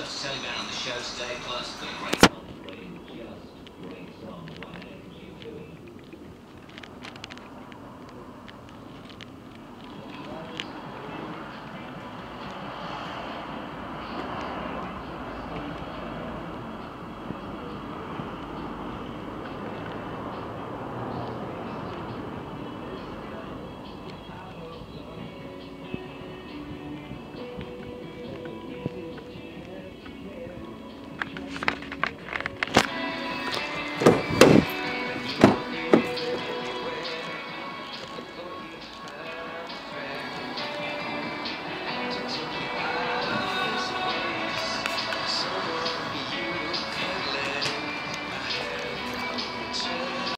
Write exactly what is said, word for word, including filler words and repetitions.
stuff to tell you about on the show today, plus got a great